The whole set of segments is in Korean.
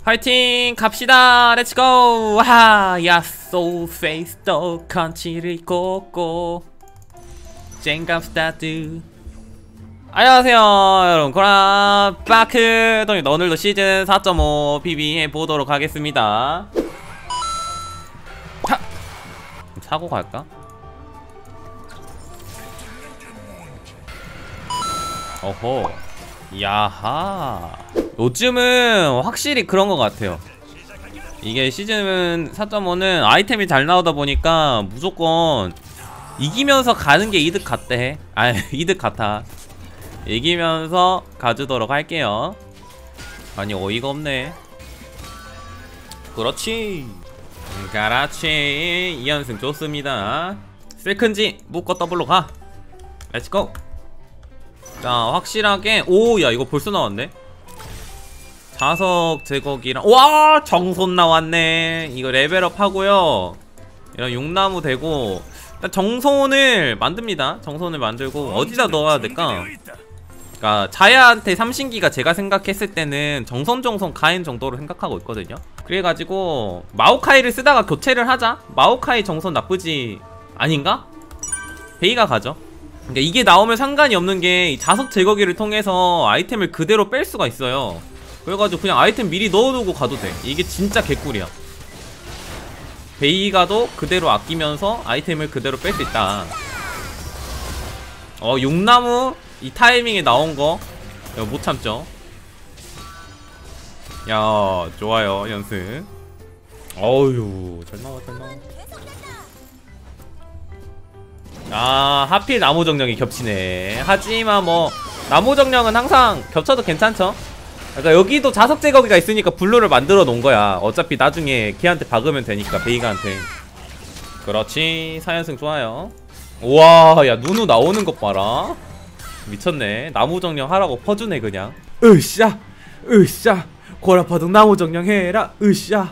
파이팅 갑시다. 렛츠고. 야 so face the country 고고 쟁감 스타트. 안녕하세요 여러분, 코라바크 동이 오늘도 시즌 4.5 PB 해보도록 하겠습니다. 하! 사고 갈까? 어허, 야하. 요즘은 확실히 그런 것 같아요. 이게 시즌 4.5는 아이템이 잘 나오다 보니까 무조건 이기면서 가는 게 이득 같대. 아, 이득 같아. 이기면서 가주도록 할게요. 아니, 어이가 없네. 그렇지. 그렇지. 2연승 좋습니다. 세컨지 묶어 더블로 가. 렛츠고. 자, 확실하게. 오, 야, 이거 벌써 나왔네. 자석 제거기랑, 와, 정손 나왔네. 이거 레벨업 하고요. 이런 용나무 되고, 일단 정손을 만듭니다. 정손을 만들고 어디다 넣어야 될까? 그러니까 자야한테 삼신기가 제가 생각했을 때는 정손 가인 정도로 생각하고 있거든요. 그래가지고 마오카이를 쓰다가 교체를 하자. 마오카이 정손 나쁘지 아닌가? 베이가 가죠. 그러니까 이게 나오면 상관이 없는 게 자석 제거기를 통해서 아이템을 그대로 뺄 수가 있어요. 그래가지고 그냥 아이템 미리 넣어두고 가도 돼. 이게 진짜 개꿀이야. 베이가도 그대로 아끼면서 아이템을 그대로 뺄 수 있다. 용나무 이 타이밍에 나온거 못 참죠. 야, 좋아요 연승. 어휴, 잘 나와. 아, 하필 나무 정령이 겹치네. 하지만 뭐 나무 정령은 항상 겹쳐도 괜찮죠. 그러니까 여기도 자석 제거기가 있으니까 블루를 만들어 놓은 거야. 어차피 나중에 걔한테 박으면 되니까, 베이가한테. 그렇지. 4연승 좋아요. 우와, 야, 누누 나오는 것 봐라. 미쳤네. 나무 정령 하라고 퍼주네 그냥. 으쌰 으쌰 고라파동 나무 정령 해라. 으쌰.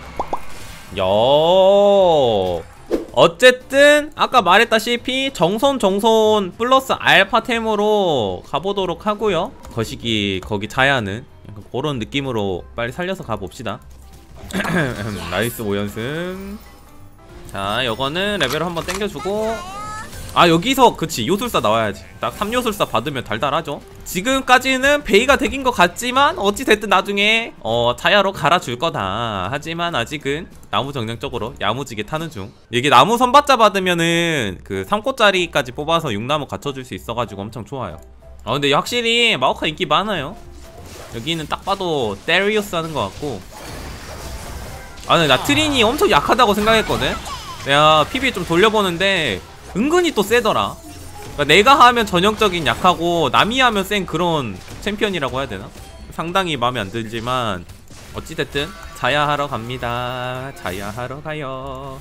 여, 어쨌든 아까 말했다시피 정손 플러스 알파템으로 가보도록 하고요. 거시기 거기 자야는 그런 느낌으로 빨리 살려서 가봅시다. 나이스 5연승. 자, 요거는 레벨을 한번 땡겨주고. 아, 여기서 그치, 요술사 나와야지. 딱 3요술사 받으면 달달하죠. 지금까지는 베이가 덱인 것 같지만 어찌됐든 나중에 자야로 갈아줄 거다. 하지만 아직은 나무 정령 쪽으로 야무지게 타는 중. 이게 나무 선받자 받으면은 그 3코짜리까지 뽑아서 6나무 갖춰줄 수 있어가지고 엄청 좋아요. 근데 확실히 마오카 인기 많아요. 여기는 딱 봐도 데리우스 하는 것 같고. 근데 나 트린이 엄청 약하다고 생각했거든. 내가 PB 좀 돌려보는데 은근히 또 세더라. 그러니까 내가 하면 전형적인 약하고 남이 하면 센 그런 챔피언이라고 해야 되나? 상당히 마음에 안 들지만 어찌됐든 자야 하러 갑니다. 자야 하러 가요.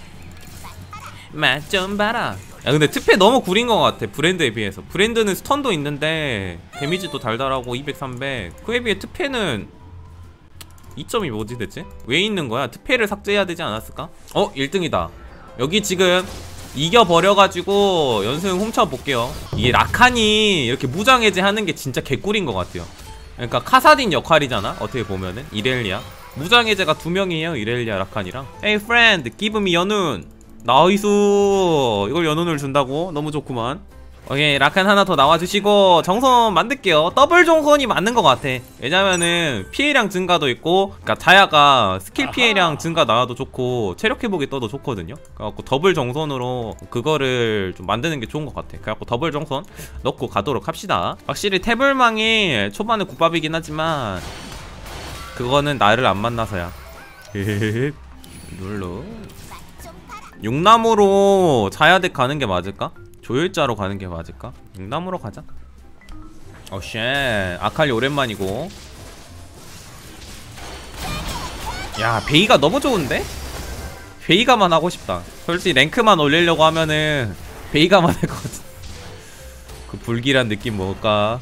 맛 좀 봐라. 야, 근데 특패 너무 구린 것 같아, 브랜드에 비해서. 브랜드는 스턴도 있는데 데미지도 달달하고 200, 300. 그에 비해 특패는 2점이 뭐지 대체? 왜 있는 거야? 특패를 삭제해야 되지 않았을까? 1등이다. 여기 지금 이겨버려가지고 연승 훔쳐볼게요. 이게 라칸이 이렇게 무장해제 하는 게 진짜 개꿀인 것 같아요. 그러니까 카사딘 역할이잖아, 어떻게 보면은. 이렐리아 무장해제가 2명이에요, 이렐리아 라칸이랑. Hey friend, give me 연운. 나이스. 이걸 연운을 준다고? 너무 좋구만. 오케이, 라칸 하나 더 나와주시고 정손 만들게요. 더블 정손이 맞는 것 같아. 왜냐면은 피해량 증가도 있고, 그러니까 자야가 스킬 피해량 증가 나와도 좋고 체력 회복이 떠도 좋거든요. 그래갖고 더블 정손으로 그거를 좀 만드는 게 좋은 것 같아. 그래갖고 더블 정손 넣고 가도록 합시다. 확실히 태블망이 초반에 국밥이긴 하지만 그거는 나를 안 만나서야. 룰루. 용나무로 자야덱 가는 게 맞을까? 조율자로 가는 게 맞을까? 용나무로 가자. 쉣. 아칼리 오랜만이고. 야, 베이가 너무 좋은데? 베이가만 하고 싶다. 솔직히 랭크만 올리려고 하면은 베이가만 할 것 같아. 그 불길한 느낌 뭘까?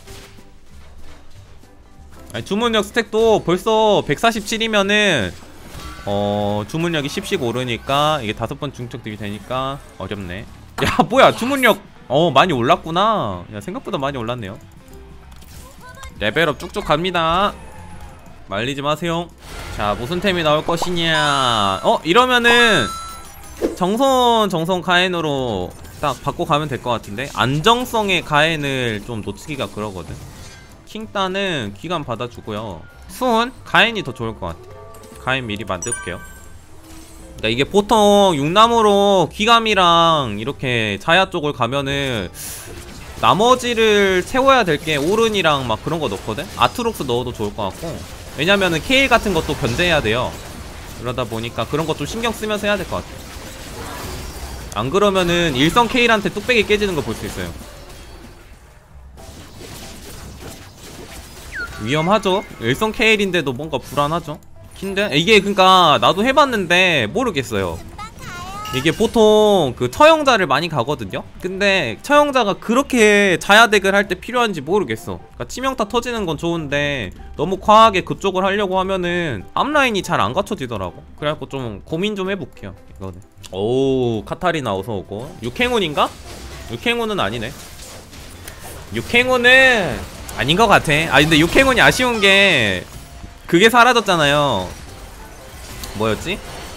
아니, 주문력 스택도 벌써 147이면은 주문력이 10씩 오르니까 이게 5번 중첩들이 되니까 어렵네. 야, 뭐야, 주문력 많이 올랐구나. 야, 생각보다 많이 올랐네요. 레벨업 쭉쭉 갑니다. 말리지 마세요. 자, 무슨 템이 나올 것이냐. 이러면은 정손 가엔으로 딱 바꿔 가면 될 것 같은데. 안정성의 가엔을 좀 놓치기가 그러거든. 킹따는 기간 받아주고요. 수은 가엔이 더 좋을 것 같아. 가엔 미리 만들게요. 그러니까 이게 보통 육나무로 기감이랑 이렇게 자야 쪽을 가면은 나머지를 채워야 될 게 오른이랑 막 그런 거 넣거든? 아트록스 넣어도 좋을 것 같고. 왜냐면은 케일 같은 것도 견제해야 돼요. 그러다 보니까 그런 거 좀 신경 쓰면서 해야 될 것 같아. 안 그러면은 일성 케일한테 뚝배기 깨지는 거 볼 수 있어요. 위험하죠? 일성 케일인데도 뭔가 불안하죠? 근데 이게 그니까 나도 해봤는데 모르겠어요. 이게 보통 그 처형자를 많이 가거든요? 근데 처형자가 그렇게 자야덱을 할 때 필요한지 모르겠어. 그러니까 치명타 터지는 건 좋은데 너무 과하게 그쪽을 하려고 하면은 앞라인이 잘 안 갖춰지더라고. 그래갖고 좀 고민 좀 해볼게요 이거는. 오, 카타리나 어서오고. 육행운인가? 육행운은 아니네. 육행운은 아닌 것 같아. 근데 육행운이 아쉬운게 그게 사라졌잖아요. 뭐였지?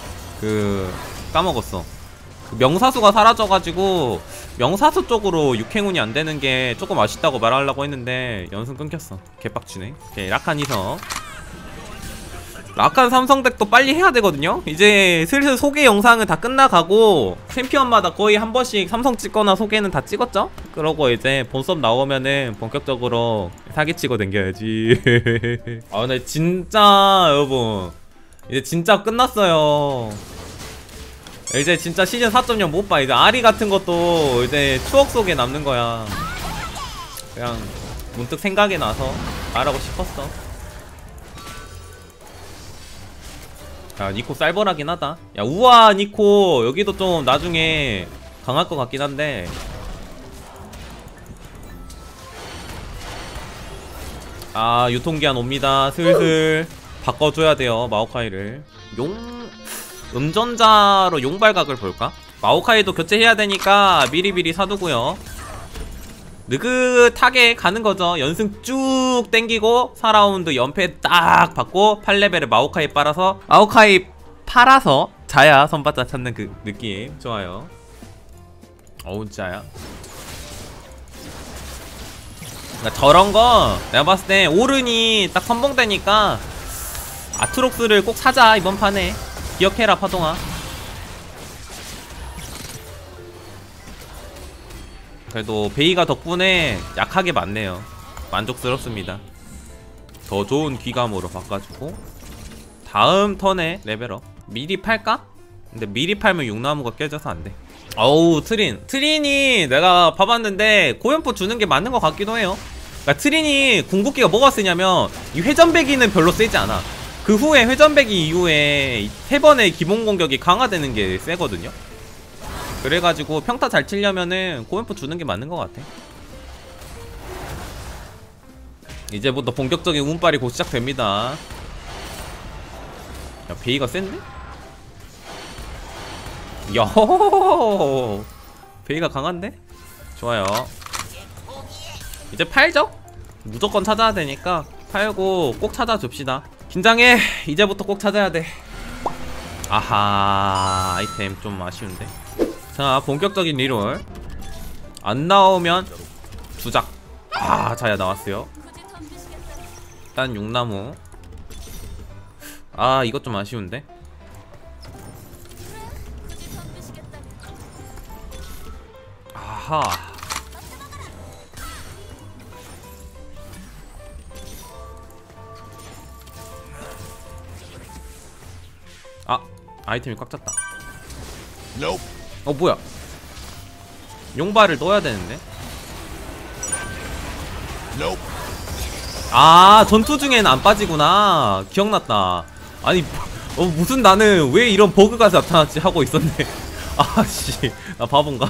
까먹었어. 그 명사수가 사라져가지고 명사수 쪽으로 육행운이 안되는게 조금 아쉽다고 말하려고 했는데 연승 끊겼어. 개빡치네. 오케이, 라칸 이성. 라칸 삼성덱도 빨리 해야되거든요. 이제 슬슬 소개 영상은 다 끝나가고 챔피언마다 거의 한 번씩 삼성 찍거나 소개는 다 찍었죠? 그러고 이제 본섭 나오면은 본격적으로 사기치고 댕겨야지. 근데 진짜 여러분 이제 진짜 끝났어요. 이제 진짜 시즌 4.0 못봐. 이제 아리 같은 것도 이제 추억 속에 남는 거야. 그냥 문득 생각이 나서 말하고 싶었어. 야, 니코 쌀벌하긴 하다. 야, 우와 니코 여기도 좀 나중에 강할 것 같긴 한데. 유통기한 옵니다. 슬슬 바꿔줘야 돼요 마오카이를. 음전자로 용발각을 볼까? 마오카이도 교체해야 되니까 미리미리 사두고요. 느긋하게 가는거죠. 연승 쭉 땡기고 4라운드 연패 딱 받고 8레벨을 마오카이 빨아서 마오카이 팔아서 자야 선바자 찾는 그 느낌 좋아요. 어우 자야. 그러니까 저런거 내가 봤을때 오른이 딱 선봉되니까 아트록스를 꼭 사자 이번 판에. 기억해라 파동아. 그래도 베이가 덕분에 약하게 맞네요. 만족스럽습니다. 더 좋은 귀감으로 바꿔주고 다음 턴에 레벨업. 미리 팔까? 근데 미리 팔면 육나무가 깨져서 안돼. 어우 트린이 내가 봐봤는데 고연포 주는게 맞는 것 같기도 해요. 그러니까 트린이 궁극기가 뭐가 쓰냐면 이 회전배기는 별로 세지 않아. 그 후에 회전배기 이후에 3번의 기본 공격이 강화되는 게 세거든요. 그래가지고 평타 잘 치려면은 고연포 주는 게 맞는 것 같아. 이제부터 본격적인 운빨이 곧 시작됩니다. 야, 베이가 센데? 야, 베이가 강한데? 좋아요. 이제 팔죠? 무조건 찾아야 되니까 팔고 꼭 찾아줍시다. 긴장해. 이제부터 꼭 찾아야 돼. 아하, 아이템 좀 아쉬운데. 자, 본격적인 리롤. 안 나오면 주작. 자야 나왔어요. 일단 육나무. 이것 좀 아쉬운데. 아하. 아이템이 꽉 찼다. 뭐야. 용발을 넣어야 되는데. 전투 중에는 안 빠지구나. 기억났다. 아니 무슨 나는 왜 이런 버그가 나타났지 하고 있었네. 씨, 나 바본가?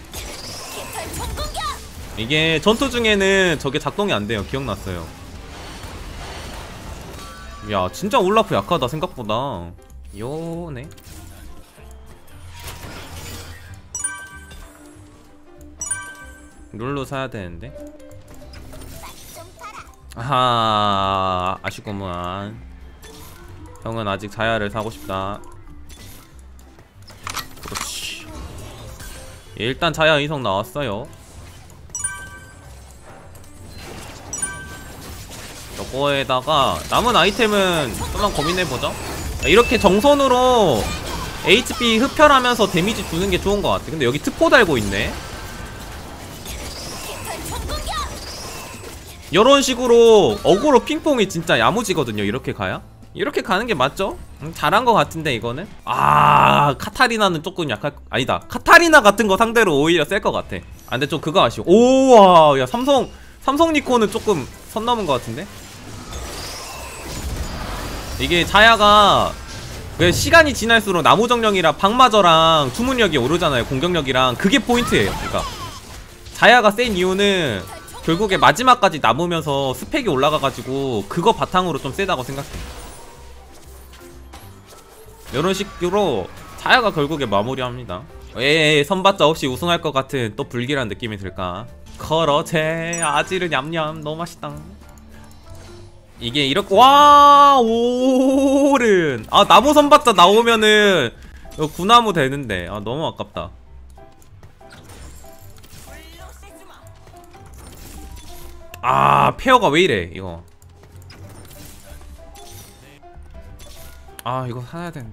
이게 전투 중에는 저게 작동이 안 돼요. 기억났어요. 야, 진짜 올라프 약하다 생각보다. 요네. 룰루 사야 되는데. 아쉽구만. 형은 아직 자야를 사고 싶다. 그렇지. 예, 일단 자야 이성 나왔어요. 저거에다가 남은 아이템은 좀만 고민해보죠. 이렇게 정선으로 HP 흡혈하면서 데미지 주는게 좋은것 같아. 근데 여기 특포 달고 있네. 이런 식으로 어그로 핑퐁이 진짜 야무지거든요. 이렇게 가야? 이렇게 가는게 맞죠? 잘한 것 같은데 이거는? 아, 카타리나는 조금 약할... 아니다, 카타리나 같은거 상대로 오히려 셀 것 같아. 아, 근데 좀 그거 아쉬워. 오와, 야, 삼성 니코는 조금 선 넘은 것 같은데? 이게 자야가 왜 시간이 지날수록 나무정령이랑 방마저랑 주문력이 오르잖아요. 공격력이랑. 그게 포인트예요. 그러니까 자야가 센 이유는 결국에 마지막까지 남으면서 스펙이 올라가가지고 그거 바탕으로 좀 세다고 생각해. 이런 식으로 자야가 결국에 마무리합니다. 에이, 선봤자 없이 우승할 것 같은 또 불길한 느낌이 들까. 그렇지. 아지르 냠냠 너무 맛있다. 이게 이렇게 와 오른. 아, 나무 선봤자 나오면은 구나무 되는데. 아, 너무 아깝다. 아, 페어가 왜 이래 이거. 아, 이거 사야 되는데.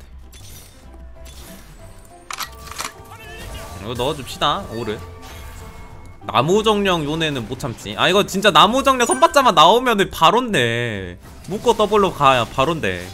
이거 넣어줍시다. 오른. 나무정령 요네는 못 참지. 아, 이거 진짜 나무정령 선받자만 나오면은 바론데. 묶고 더블로 가야 바론데.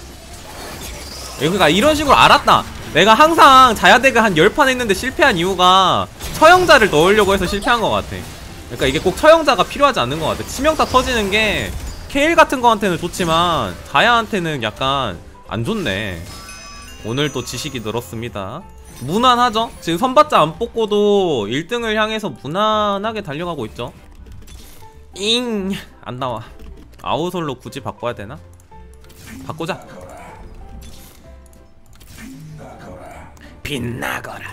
그러니까 이런 식으로 알았다. 내가 항상 자야덱을 한 10판 했는데 실패한 이유가 처형자를 넣으려고 해서 실패한 것 같아. 그러니까 이게 꼭 처형자가 필요하지 않는 것 같아. 치명타 터지는 게 케일 같은 거한테는 좋지만 자야한테는 약간 안 좋네. 오늘 또 지식이 늘었습니다. 무난하죠? 지금 선받자 안 뽑고도 1등을 향해서 무난하게 달려가고 있죠. 잉! 안 나와. 아우솔로 굳이 바꿔야 되나? 바꾸자. 빛나거라.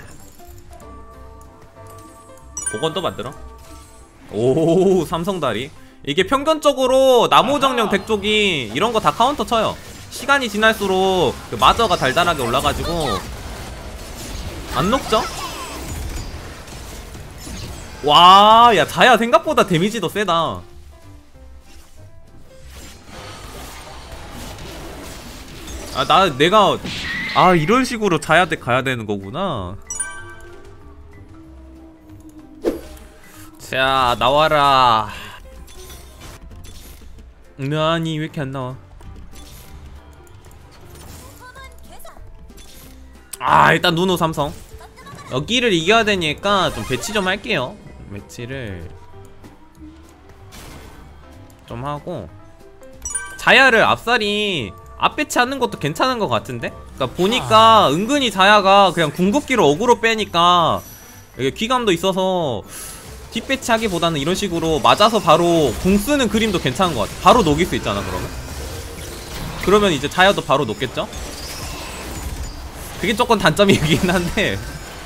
복원도 만들어. 오, 삼성다리. 이게 평균적으로 나무정령 덱 쪽이 이런 거 다 카운터 쳐요. 시간이 지날수록 그 마저가 달달하게 올라가지고 안 녹죠? 와, 야, 자야 생각보다 데미지도 세다. 아, 내가 이런 식으로 자야 덱 가야 되는 거구나. 자, 나와라. 아니, 왜 이렇게 안 나와? 아, 일단 누누 삼성. 여기를 이겨야 되니까 좀 배치 좀 할게요. 배치를 좀 하고. 자야를 앞살이 앞배치 하는 것도 괜찮은 것 같은데? 그러니까 보니까 은근히 자야가 그냥 궁극기로 어그로 빼니까 이게 귀감도 있어서 뒷배치 하기보다는 이런 식으로 맞아서 바로 궁 쓰는 그림도 괜찮은 것 같아. 바로 녹일 수 있잖아. 그러면 이제 자야도 바로 녹겠죠? 그게 조금 단점이긴 한데.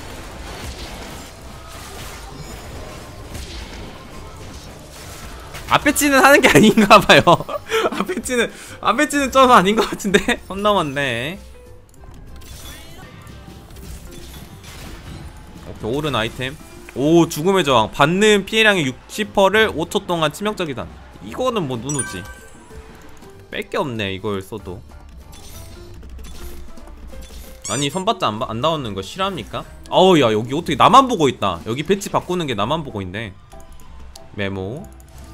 앞배치는 하는 게 아닌가봐요. 앞배치는 좀 아닌 것 같은데. 손 넘었네. 오케이, 오른 아이템. 오, 죽음의 저항. 받는 피해량의 60%를 5초 동안 치명적이다. 이거는 뭐 누누지. 뺄 게 없네, 이걸 써도. 아니, 선받자 안 나오는 거 싫어합니까? 어우, 야, 여기 어떻게 나만 보고 있다. 여기 배치 바꾸는 게 나만 보고 있네. 메모.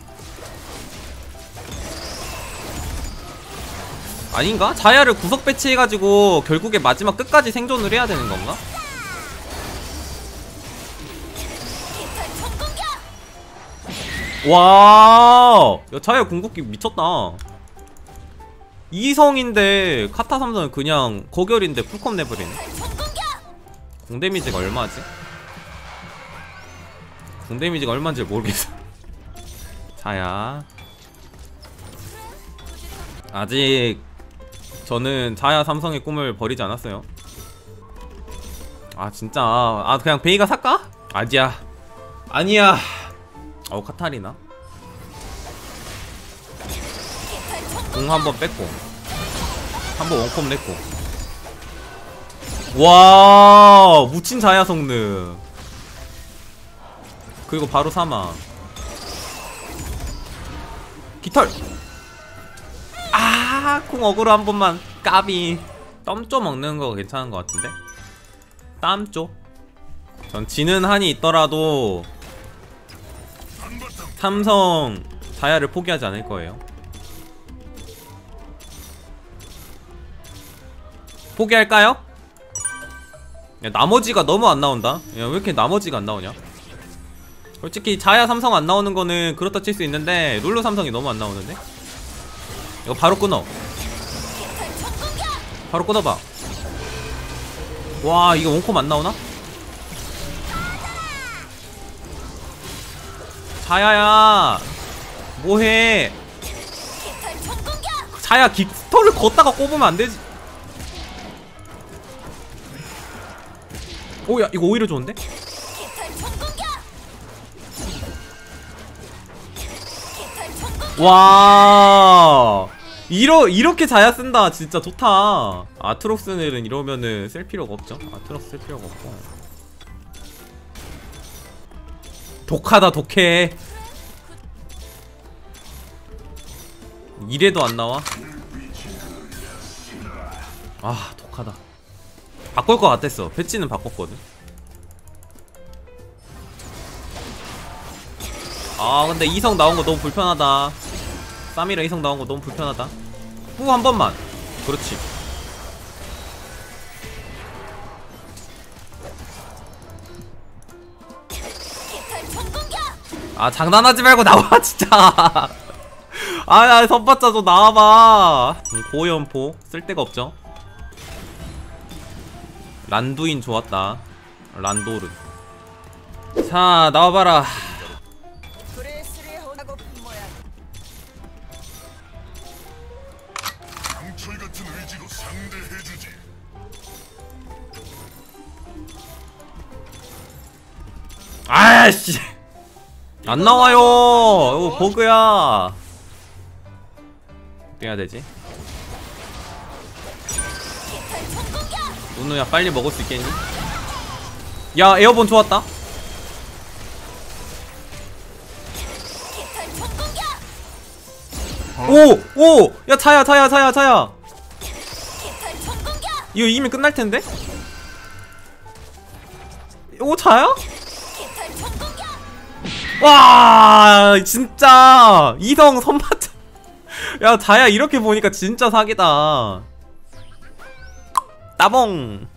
아닌가? 자야를 구석 배치해가지고 결국에 마지막 끝까지 생존을 해야 되는 건가? 와, 야, 자야 궁극기 미쳤다. 이성인데 카타 삼성은 그냥 거결인데 풀컴 내버리네. 공 데미지가 얼마지? 공 데미지가 얼마인지 모르겠어. 자야, 아직 저는 자야 삼성의 꿈을 버리지 않았어요. 아, 진짜. 그냥 베이가 살까? 아니야. 카타리나 공 한번 뺐고. 한번 원컵 냈고. 와, 묻힌 자야 성능. 그리고 바로 사망. 깃털. 아, 쿵 어그로 한 번만. 까비. 땀쪼 먹는 거 괜찮은 것 같은데? 땀쪼? 전 지는 한이 있더라도 삼성 자야를 포기하지 않을 거예요. 포기할까요? 야, 나머지가 너무 안 나온다. 야, 왜 이렇게 나머지가 안 나오냐? 솔직히 자야 삼성 안 나오는 거는 그렇다 칠 수 있는데 룰루 삼성이 너무 안 나오는데? 이거 바로 끊어. 바로 끊어봐. 와, 이거 원콤 안 나오나? 자야야 뭐해. 자야 깃털을 걷다가 꼽으면 안되지. 오야, 이거 오히려 좋은데? 와, 이렇게 자야 쓴다. 진짜 좋다. 아트록스는 이러면은 쓸 필요가 없죠. 아트록스 쓸 필요가 없고. 독하다, 독해. 이래도 안 나와? 아, 독하다. 바꿀 것 같았어. 패치는 바꿨거든. 아, 근데 이성 나온 거 너무 불편하다. 쌈이랑 이성 나온 거 너무 불편하다. 후 한 번만. 그렇지. 아, 장난하지 말고 나와 진짜. 아, 나 선봤자 좀 나와봐. 고연포 쓸데가 없죠. 란두인 좋았다. 란도르. 자, 나와봐라. 아씨, 안 나와요. 이거 버그야. 어떻게 해야 되지? 누누야, 빨리 먹을 수 있겠니? 야, 에어본 좋았다. 오! 오! 야, 차야. 이거 이미 끝날 텐데? 오, 차야? 와, 진짜 이성 선맞자. 야, 자야 이렇게 보니까 진짜 사기다. 따봉.